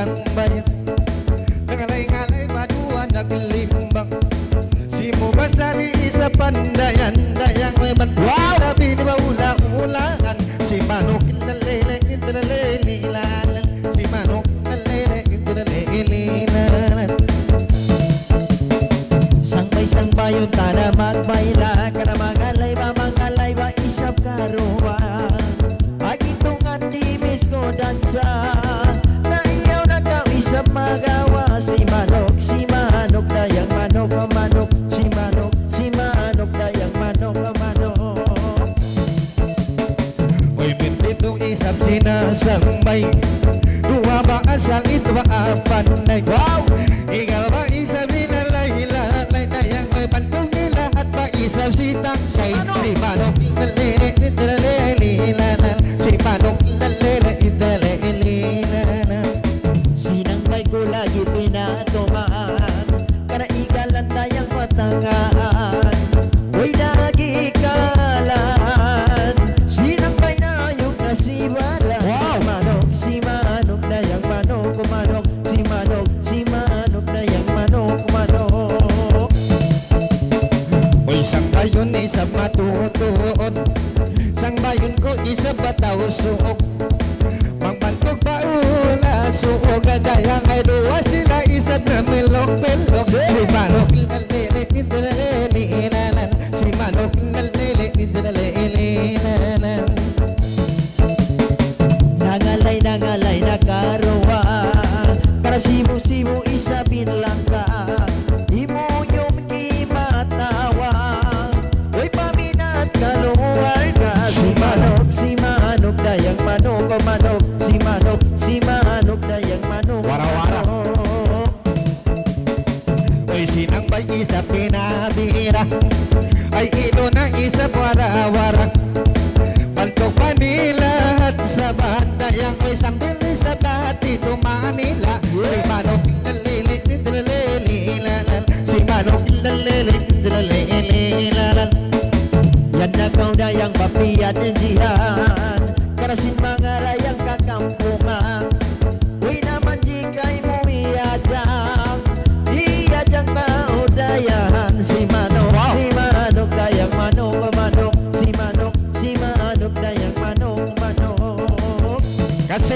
sang bayan. Ngalay-ngalay madua naglimbang. Si Mubasari isa pandayan-dayang leman. Wow! Sabi di ba ulang-ulangan. Si Manok inalele inalele-lilalan. Si Manok inalele inalele-lilalan. Sangbay-sangbay yung tana magbayla. Kana mangalay ba isap karuwa. Agitungan di miss ko dansa. Na iyaw na kau isap magawa. Si Manok dayang manok o manok. Si Manok dayang manok o manok. Uy, bintitong isap sinasambay. Dua ba asal ito ba apanay. Wow! Ikaw ba isap nilalay-lalay. Dayang may pantong nilahat ba isap si taksay. Si Manok inalele inalele-lilalan. Si Manok inalele inalele-lilalan. Sinangbay ko lagi pinatumaan. Kana igalan dayang matangaan. Uy dagi kalan. Sinangbay na yung nasiwalan. Wow! Si Manok dayang manok o manok. Si Manok dayang manok o manok. Uy, sang bayon isap matutuon. Sang bayon ko isap bataw suok. Mangbantok pa ula suok. Gagayang ay dua sila isap na melok-melok. Si Manok inalele inalele-lilalan. Si Manok inalele inalele-lilalan. Nangalay na karuwa. Para simu-simu isapin lang ka. Imo yung kimatawa. Uy paminat kaluwar ka. Si Manok dayang manok o manok. Si Manok dayang manok. Wara-wara. Uy, sinangbay isap pinabira. Ay ino na isap wara-wara. Pantok Manila at sa bandayang ay sambil sa lahat ito Manila. Si Manok inalele inalele-lilalan. Si Manok inalele inalele-lilalan. Yan na kau dayang papiat ng jihan. Karasin mga rayang kakampungan. Uy naman jikay mo iyadang. Iyadang tao dayahan. Si Manok dayang manok o manok. Si Manok dayang manok o manok. Kasi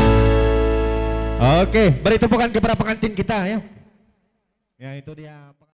Oke, beri tepukan kepada pengantin kita ya. Ya itu dia.